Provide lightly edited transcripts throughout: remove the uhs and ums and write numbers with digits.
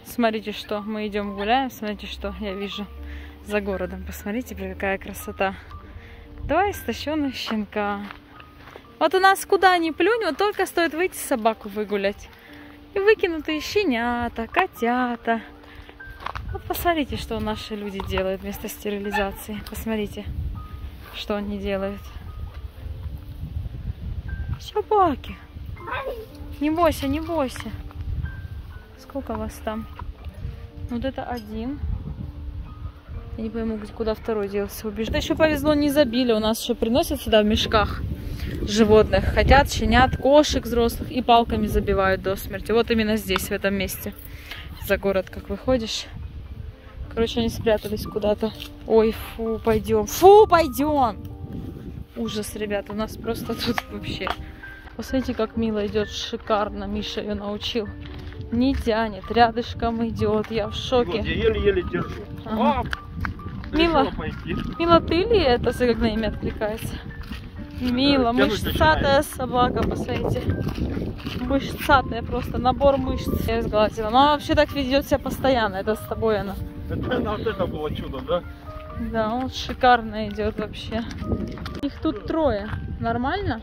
Смотрите, что мы идем гуляем. Смотрите, что я вижу за городом. Посмотрите, какая красота. Два истощенных щенка. Вот у нас куда ни плюнь, вот только стоит выйти собаку выгулять. И выкинутые щенята, котята. Вот посмотрите, что наши люди делают вместо стерилизации. Посмотрите, что они делают. Собаки. Не бойся, не бойся. Сколько вас там? Вот это один. Я не пойму, куда второй делся. Убежал. Это еще повезло, не забили. У нас еще приносят сюда в мешках животных. Хотят щенят, кошек взрослых и палками забивают до смерти. Вот именно здесь, в этом месте. За город, как выходишь. Короче, они спрятались куда-то. Ой, фу, пойдем. Фу, пойдем! Ужас, ребята, у нас просто тут вообще. Посмотрите, как мило идет, шикарно. Миша ее научил. Не тянет, рядышком идет. Я в шоке. Я еле-еле держу. Ага. Мила, Мила, ты ли это, как на имя откликается? Мила, мышцатая собака, посмотрите. Мышцатая просто, набор мышц. Я сглазила. Но она вообще так ведет себя постоянно, это с тобой она. Вот это было чудо, да? Да, он шикарно идет вообще. Их тут трое. Нормально?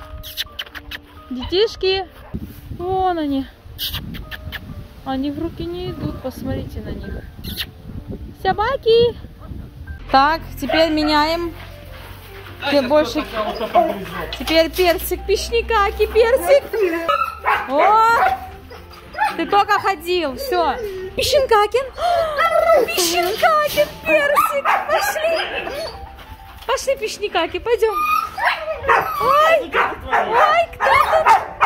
Детишки, вон они. Они в руки не идут, посмотрите на них. Собаки! Так, теперь меняем. Теперь больше. Теперь персик, пищникаки, персик. О! Ты только ходил, все. Пищенкакин. Пищенкакин, персик. Пошли. Пошли, пищникаки, пойдем. Ой, ой, кто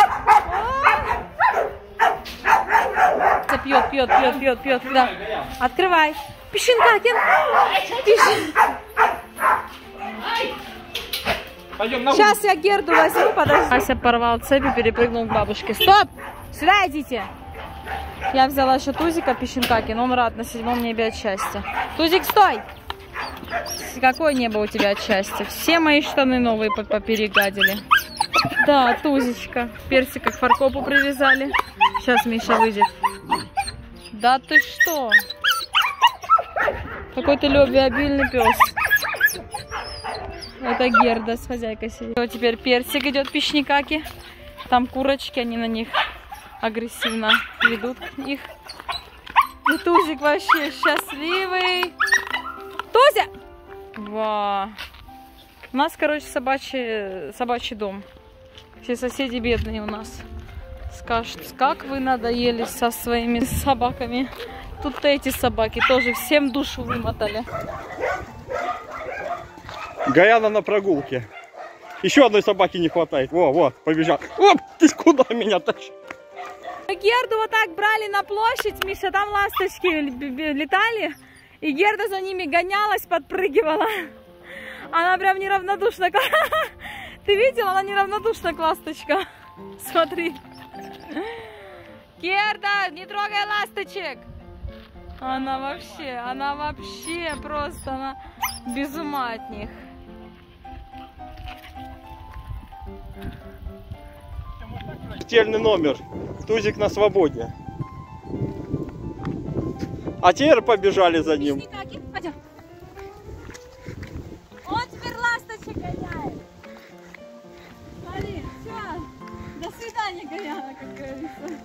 тут? Пьет. Да. Открывай. Пищенкакин. Сейчас я Герду возьму, подожди. Ася порвал цепь и перепрыгнул к бабушке. Стоп! Сюда идите! Я взяла еще Тузика Пищенкакин, он рад на 7-м небе от счастья. Тузик, стой! Какое небо у тебя от счастья? Все мои штаны новые поперегадили. Да, Тузечка. Персика к фаркопу привязали. Сейчас Миша выйдет. Да ты что? Какой ты любвеобильный пес. Это Герда с хозяйкой сидит. Вот теперь персик идет пищникаки. Там курочки, они на них агрессивно ведут их. И Тузик вообще счастливый. Тузя! Ва! У нас, короче, собачий дом. Все соседи бедные у нас. Скажут, как вы надоели со своими собаками. Тут эти собаки тоже всем душу вымотали. Гаяна на прогулке. Еще одной собаки не хватает. Вот, побежал. Оп, ты куда меня тащишь? Герду вот так брали на площадь, Миша, там ласточки летали. И Герда за ними гонялась, подпрыгивала. Она прям неравнодушна. Ты видела? Она неравнодушна, ласточка. Смотри. Герда, не трогай ласточек. Она вообще просто, она без ума от них. Смертельный номер. Тузик на свободе. А теперь побежали за ним. Пойдем. Он теперь ласточек гоняет. Смотри, все. До свидания, Гаяна, как говорится.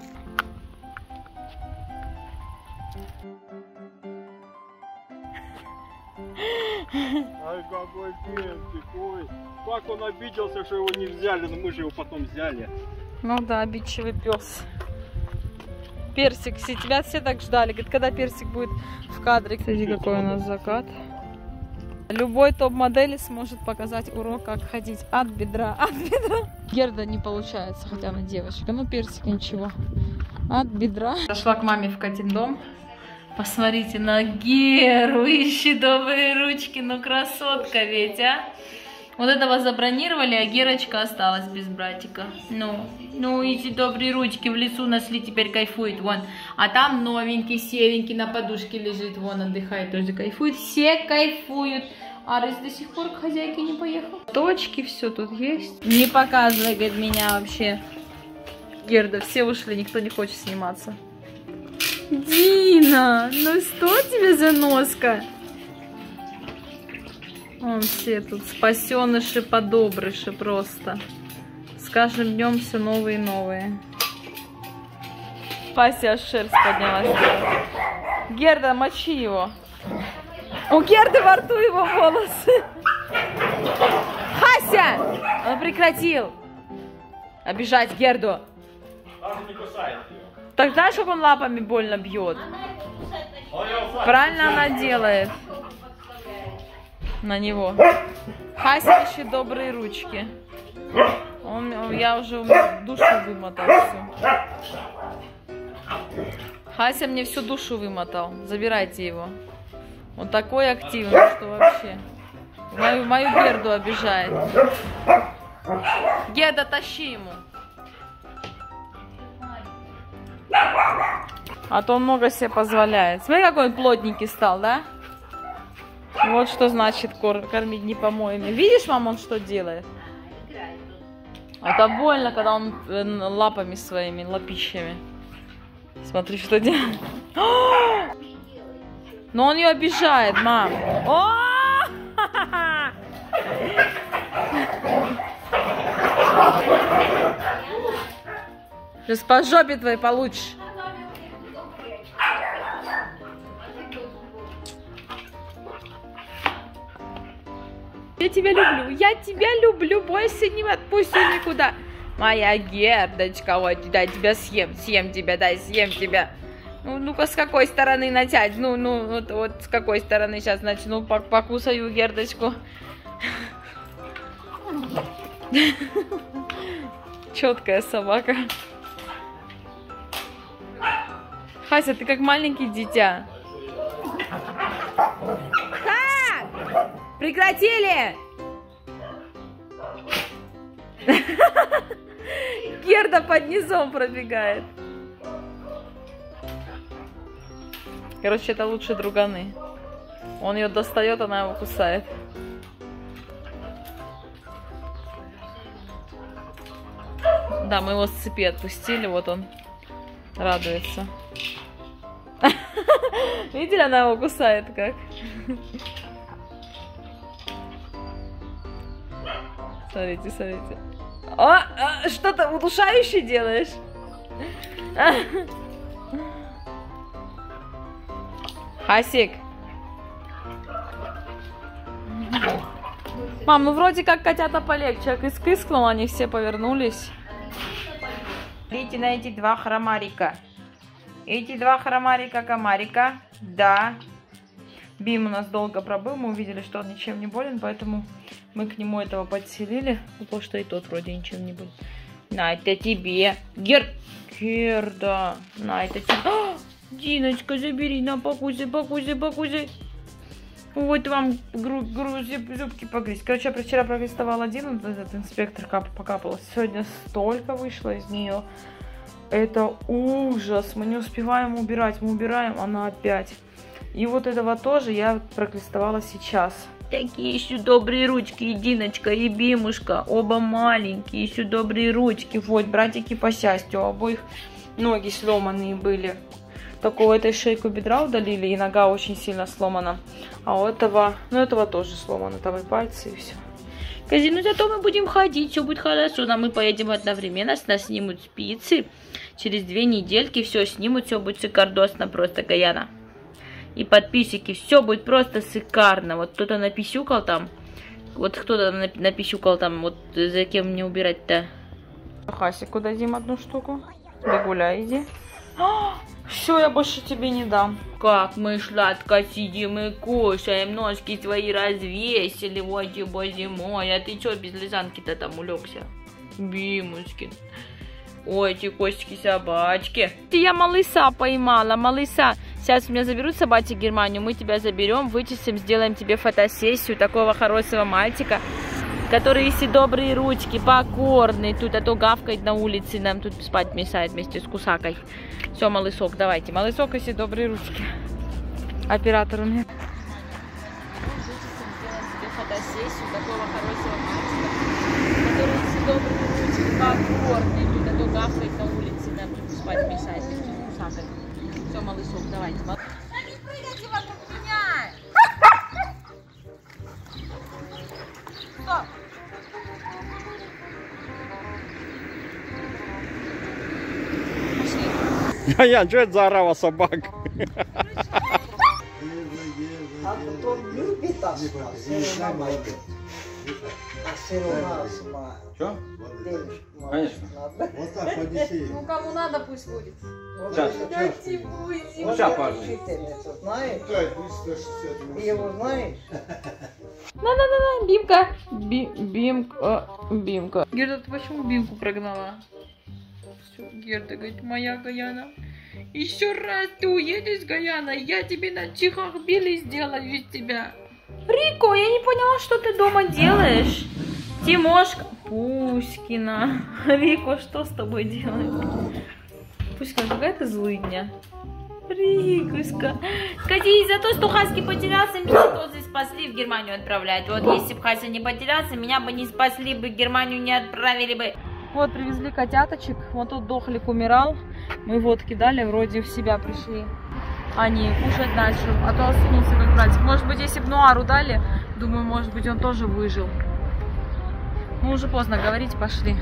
Ай, какой персик, ой. Как он обиделся, что его не взяли, но мы же его потом взяли. Ну да, обидчивый пес. Персик, тебя все так ждали. Говорит, когда персик будет в кадре. Смотри, какой у нас закат. Любой топ-модели сможет показать урок, как ходить от бедра. Герда не получается, хотя она девочка. Ну, персик ничего. От бедра. Зашла к маме в Катин дом. Посмотрите на Геру. Ищи добрые ручки. Ну, красотка ведь, а? Вот этого забронировали, а Герочка осталась без братика. Ну, эти добрые ручки в лесу нашли, теперь кайфует, вон. А там новенький, серенький на подушке лежит, вон, отдыхает, тоже кайфует. Все кайфуют. Арис до сих пор к хозяйке не поехал. Точки, все тут есть. Не показывай, говорит, меня вообще. Герда, все ушли, никто не хочет сниматься. Ди! На, ну что тебе за носка? Вон все тут спасеныши, подобрыши просто. С каждым днем все новые и новые. Хася аж шерсть поднялась. Герда, мочи его. У Герды во рту его волосы. Хася! Он прекратил обижать Герду. Не кусает ее. Так знаешь, как он лапами больно бьет? Правильно она делает. На него. Хася ищет добрые ручки. Я уже душу вымотал всю. Хася мне всю душу вымотал. Забирайте его. Он такой активный, что вообще. Мою Герду обижает. Герда, тащи ему. А то он много себе позволяет. Смотри, какой он плотненький стал, да? Вот что значит кормить не помоями. Видишь, мама, он что делает? Это больно, когда он лапами своими, лапищами. Смотри, что делает. Но он ее обижает, мам. Сейчас по жопе твоей получишь. Я тебя люблю, больше не отпущу никуда. Моя Гердочка, вот, дай тебя съем тебя, дай съем тебя. Ну-ка, с какой стороны начать? Вот с какой стороны сейчас начну, покусаю Гердочку. Четкая собака. Хася, ты как маленький дитя. Так! Прекратили! Герда под низом пробегает. Короче, это лучшие друганы. Он ее достает, она его кусает. Да, мы его с цепи отпустили, вот он радуется. Видели, она его кусает как? Смотрите, смотрите. Что-то удушающее делаешь? Хасик. Мам, ну вроде как котята полегче. Кыс-кыскнул, они все повернулись. Смотрите на эти два хромарика. Эти два хромарика-комарика. Да. Бим у нас долго пробыл. Мы увидели, что он ничем не болен, поэтому мы к нему этого подселили. Потому что и тот вроде ничем не болен. На, это тебе. Герда. На, это тебе. Диночка, забери, на, покусай. Вот вам зубки погрызть. Короче, я вчера пролистовала один, этот инспектор покапалась. Сегодня столько вышло из нее. Это ужас. Мы не успеваем убирать. Мы убираем, она опять. И вот этого тоже я пролистовала сейчас. Такие еще добрые ручки, и Диночка, и Бимушка. Оба маленькие, еще добрые ручки. Вот, братики по счастью, у обоих ноги сломанные были. Только у этой шейку бедра удалили, и нога очень сильно сломана. А у этого, этого тоже сломано, там и пальцы, и все. Кази, ну зато мы будем ходить, все будет хорошо. Но мы поедем одновременно, с нас снимут спицы. Через 2 недельки все снимут, все будет шикардосно просто, Гаяна. И подписчики, все будет просто шикарно. Вот кто-то написюкал там. Вот кто-то написюкал там, вот за кем мне убирать-то. Хасику дадим одну штуку. Да гуляй, иди. Все, я больше тебе не дам. Как мы сладко сидим и кушаем, ножки твои развесили, вот и боже мой. А ты что без лизанки-то там улегся? Бимушкин. Ой, эти костики собачки. Я малыса поймала, малыса. Сейчас меня заберут собаки в Германию, мы тебя заберем, вычистим, сделаем тебе фотосессию такого хорошего мальчика, который если добрые ручки, покорный, тут а то гавкает на улице, нам тут спать мешает вместе с кусакой. Все, малысок, давайте. Малысок, если добрые ручки. Оператор у меня. Сделаем тебе фотосессию такого хорошего мальчика, который если добрые ручки, покорный, тут а то гавкает на улице, нам тут спать мешает вместе с кусакой. Все, много малышов, давайте. Да не прыгайте вокруг меня! Стоп! Пошли. Ян, что это за орава собак? А потом любит осматривать. А сырого Что? Конечно. Вот так, поднеси. Ну кому надо, пусть будет. Сейчас. Дайте будем. Ну, сейчас, пожалуйста. Ты знаешь? Да, 360. Ты его знаешь? На-на-на-на, Бимка. Бимка. Герда, ты почему Бимку прогнала? Всё, Герда говорит, моя Гаяна. Еще раз ты уедешь, Гаяна, я тебе на чихах били сделаю из тебя. Рико, я не поняла, что ты дома делаешь. Тимошка. Пуськина. Рико, что с тобой делает? Пуськина, какая ты злыдня. Рикуська. Катя, за то, что Хаски потерялся, меня тоже спасли в Германию отправлять. Вот если бы Хася не потерялся, меня бы не спасли бы, в Германию не отправили бы. Вот привезли котяточек, вот тут дохлик умирал. Мы водки дали, вроде в себя пришли. Они кушать начал, а то осунулся как братик. Может быть, если бы Нуару дали, думаю, может быть, он тоже выжил. Ну, уже поздно говорить, пошли.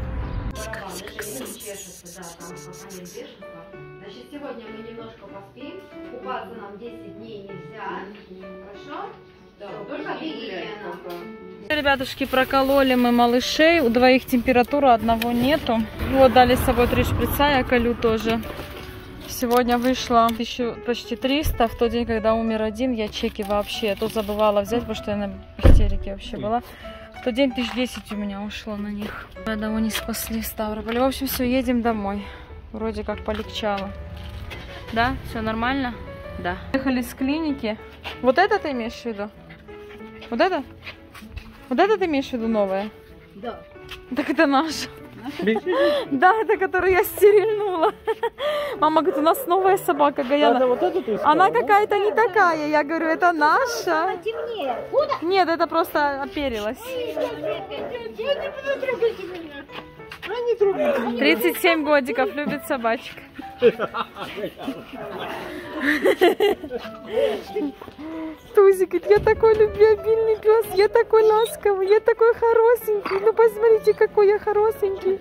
Значит, сегодня мы немножко поспим. Купаться нам 10 дней нельзя. Хорошо? Да, только гигиена. Ребятушки, прокололи мы малышей. У двоих температура, одного нету. Вот, дали с собой 3 шприца, я колю тоже. Сегодня вышло почти 300. В тот день, когда умер один, я чеки вообще тут забывала взять, потому что я на истерике вообще была. В тот день 1010 у меня ушло на них. Одного не спасли в Ставрополе. В общем, все, едем домой. Вроде как полегчало. Да? Все нормально? Да. Ехали с клиники. Вот это ты имеешь в виду? Вот это? Вот это ты имеешь в виду новое? Да. Так это наша. Да, это которую я стерильнула. Мама говорит, у нас новая собака, Гаяна. Вот эту ты искала, Она да? какая-то не такая. Я говорю, это наша. Темнее. Куда? Нет, это просто оперилась. 37 годиков, любит собачек. Тузик, я такой любвеобильный пес, я такой ласковый, я такой хорошенький. Ну посмотрите, какой я хорошенький.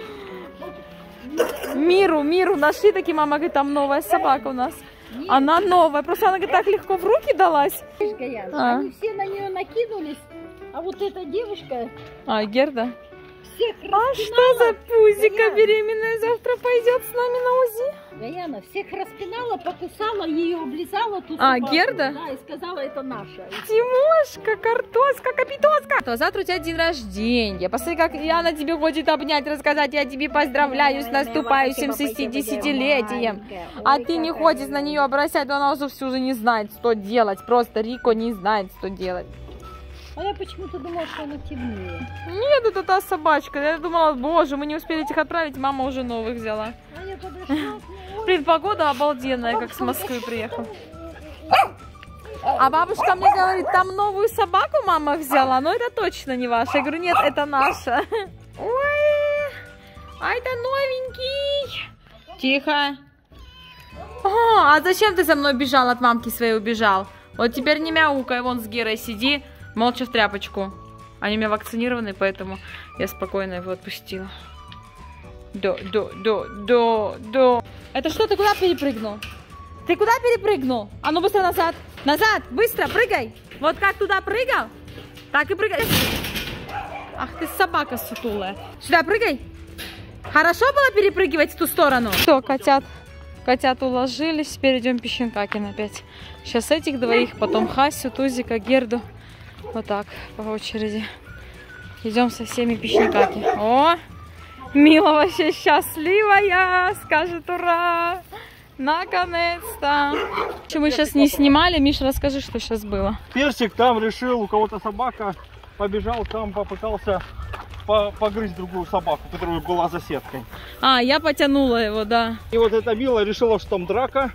Миру нашли такие, мама говорит, там новая собака у нас. Она новая, просто она говорит, так легко в руки далась. Они все на нее накинулись, а вот эта девушка Герда? всех А что за пузика беременная завтра пойдет с нами на УЗИ? Гаяна всех распинала, покусала, ее облизала. Ту собаку. Герда? Да, и сказала, это наша. Тимошка, картоска, капитоска. То завтра у тебя день рождения. Посмотри, как Яна тебе хочет обнять, рассказать. Я тебе поздравляю с наступающим 60-летием. А ты не хочешь на нее обращать, но она уже всю же не знает, что делать. Просто Рико не знает, что делать. А я почему-то думала, что она темнее. Нет, это та собачка. Я думала, боже, мы не успели их отправить, мама уже новых взяла. А я подошла. Блин, погода обалденная, как с Москвы приехал. А бабушка мне говорит, там новую собаку мама взяла, но это точно не ваша. Я говорю, нет, это наша. Ой, а это новенький. Тихо. А зачем ты за мной бежал, от мамки своей убежал? Вот теперь не мяукай, вон с Герой сиди, молча в тряпочку. Они у меня вакцинированы, поэтому я спокойно его отпустила. Да. Это что, ты куда перепрыгнул? Ты куда перепрыгнул? А ну быстро назад. Назад, быстро, прыгай. Вот как туда прыгал, так и прыгай. Ах ты собака сутулая. Сюда прыгай. Хорошо было перепрыгивать в ту сторону? Все, котят уложились. Теперь идем Пищенкакин опять. Сейчас этих двоих, потом Хасю, Тузика, Герду. Вот так, по очереди. Идем со всеми Пищенкаки. О! Мила вообще счастливая, скажет ура! Наконец-то! Что мы сейчас не снимали, Миша, расскажи, что сейчас было. Персик там решил, у кого-то собака, побежал там, попытался погрызть другую собаку, которая была за сеткой. Я потянула его, да. И вот эта Мила решила, что там драка,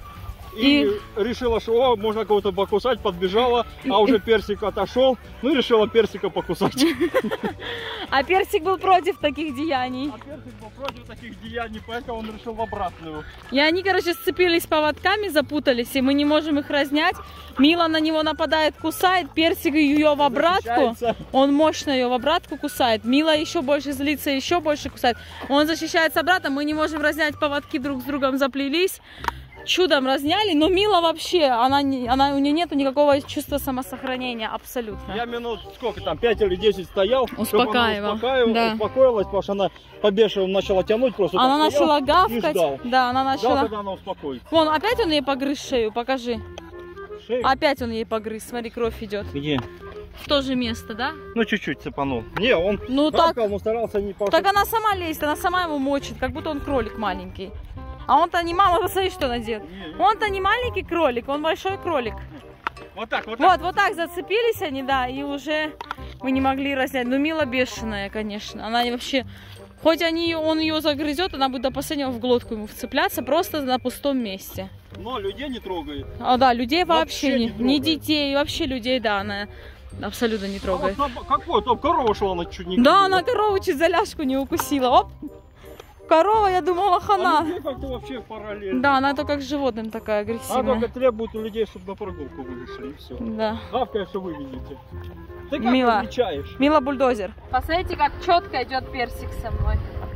И решила, что о, можно кого-то покусать, подбежала, а уже персик отошел, ну и решила персика покусать. А персик был против таких деяний. А персик был против таких деяний, поэтому он решил в обратную. И они, короче, сцепились поводками, запутались, и мы не можем их разнять. Мила на него нападает, кусает, персик ее в обратку. Он мощно ее в обратку кусает. Мила еще больше злится, еще больше кусает. Он защищается обратно, мы не можем разнять, поводки друг с другом заплелись. Чудом разняли, но Мила вообще, у нее нету никакого чувства самосохранения, абсолютно. Я минут сколько там, 5 или 10 стоял, успокаивал, да. успокоилась, потому что она побешивала, начала тянуть, просто она начала гавкать, да, она начала. Ждал, когда она успокоится. Вон, опять он ей погрыз шею, покажи. Шею? Опять он ей погрыз, смотри, кровь идет. Где? В то же место, да? Ну, чуть-чуть цепанул. Не, он гавкал, но старался не пошить. Так она сама лезет, она сама его мочит, как будто он кролик маленький. А он-то не мама, посмотри, что она делает. Он-то не маленький кролик, он большой кролик. Вот так, вот так. Вот так зацепились они, да, и уже мы не могли разнять. Ну, Мила бешеная, конечно. Она вообще, хоть он ее загрызет, она будет до последнего в глотку ему вцепляться, просто на пустом месте. Но людей не трогает. А, да, людей вообще не детей, вообще людей, да, она абсолютно не трогает. А вот какой? Там корова шла, она чуть не... Да, она корову чуть за ляжку не укусила. Оп! Корова, я думала, хана. А как-то вообще параллельно. Да, она только к животным такая агрессивная. Она только требует у людей, чтобы на прогулку вы вышли, и все. Да. Гавкая, что вы видите. Ты как Мила. отвечаешь? Мила бульдозер. Посмотрите, как четко идет персик со мной.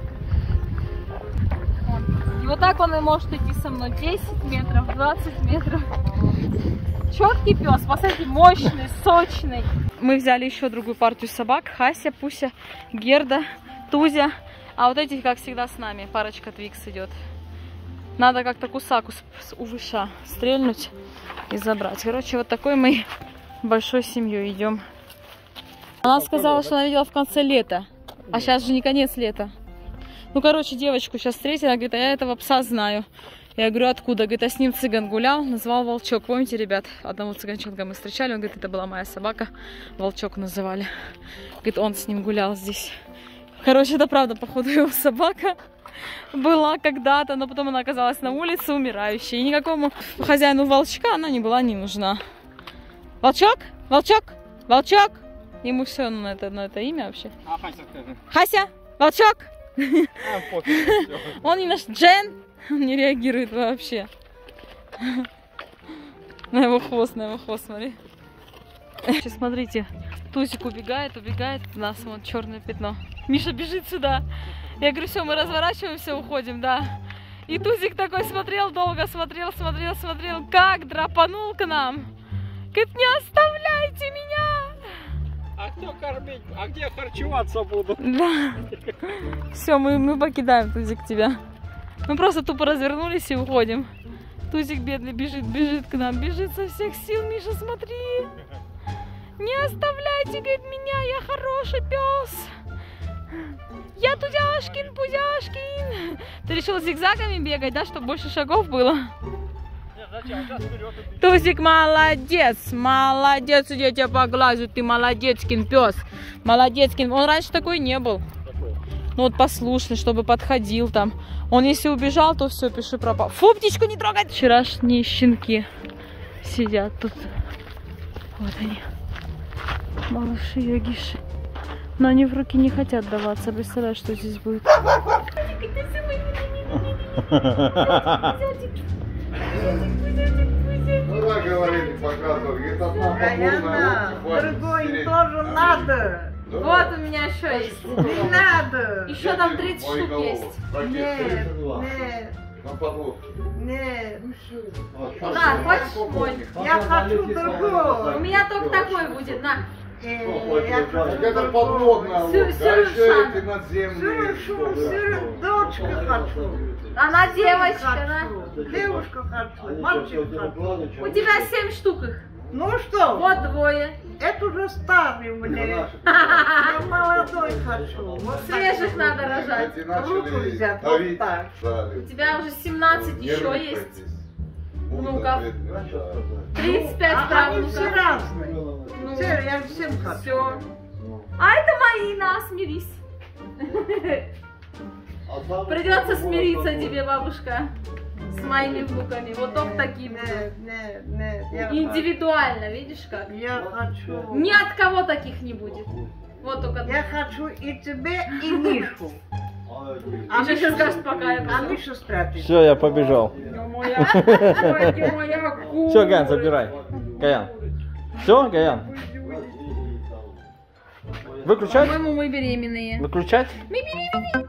И вот так он и может идти со мной 10 метров, 20 метров. Четкий пес, посмотрите, мощный, сочный. Мы взяли еще другую партию собак. Хася, Пуся, Герда, Тузя. А вот эти, как всегда, с нами. Парочка Твикс идет. Надо как-то кусаку с увыша стрельнуть и забрать. Короче, вот такой мы большой семьей идем. Она сказала, что она видела в конце лета. А сейчас же не конец лета. Ну, короче, девочку сейчас встретила. Она говорит, а я этого пса знаю. Я говорю, откуда? Говорит, а с ним цыган гулял, назвал Волчок. Помните, ребят, одного цыганчонка мы встречали. Он говорит, это была моя собака. Волчок называли. Говорит, он с ним гулял здесь. Короче, это правда, походу, его собака была когда-то, но потом она оказалась на улице умирающей. И никакому хозяину волчка она не была не нужна. Волчок? Волчок? Волчок? Ему все на это имя вообще. А Хася скажи. Хася? Волчок? Пофиг. Он не наш Джен. Он не реагирует вообще. На его хвост, смотри. Сейчас смотрите, Тузик убегает, у нас вот черное пятно. Миша бежит сюда. Я говорю, все, мы разворачиваемся, уходим, да. И Тузик такой смотрел, долго смотрел, как драпанул к нам. Говорит, не оставляйте меня. А кто кормить? А где харчеваться буду? Да. Все, мы покидаем, Тузик, тебя. Мы просто тупо развернулись и уходим. Тузик бедный бежит к нам, бежит со всех сил. Миша, смотри. Не оставляйте, говорит, меня, я хороший пес. Я Тузяшкин, Пузяшкин. Ты решил зигзагами бегать, да, чтобы больше шагов было? Тузик молодец, молодец, я тебя поглажу, ты молодецкин пес. Молодецкин, он раньше такой не был. Ну вот послушный, чтобы подходил там. Он если убежал, то все, пиши пропал. Фу, птичку не трогать! Вчерашние щенки сидят тут. Вот они. Малыши, йогиши. Но они в руки не хотят даваться. Представляешь, что здесь будет. Ну да, говорили, показывали. Говорит, одна Понятно. Другой тоже надо. Вот у меня еще есть. Не надо. Еще там 30 штук есть. Нет, нет, На подлодке. нет. На, хочешь мой? Я хочу другого. У меня только такой будет, на. Я хочу Это подводная лодка, а еще эти надземные. Дочка хочу. Она девочка, да? Девушку хочу. Мальчик хочу. У тебя 7 штук их. Ну что? Вот двое. Это уже старый мне. Я молодой хочу. Вот Свежих надо рожать. Эти руку начали взять, вот давить. так. У тебя уже 17 еще есть. Внуков. 35 Они все правнуков. разные. Ну, Все, я всем хочу. все. А это мои, на, смирись. Придется смириться тебе, бабушка. с моими внуками. Вот только такие будут. Нет, я Индивидуально, видишь как? Я хочу. Ни от кого таких не будет. Вот только Я хочу и тебе, и Мишу. А Миша скажет, пока я А Мишу спрятать. Все, я побежал. моя Все, Гаян, забирай. Гаян. Все, Гаян? Выключать? По-моему, мы беременные. Выключать? Мы беременные.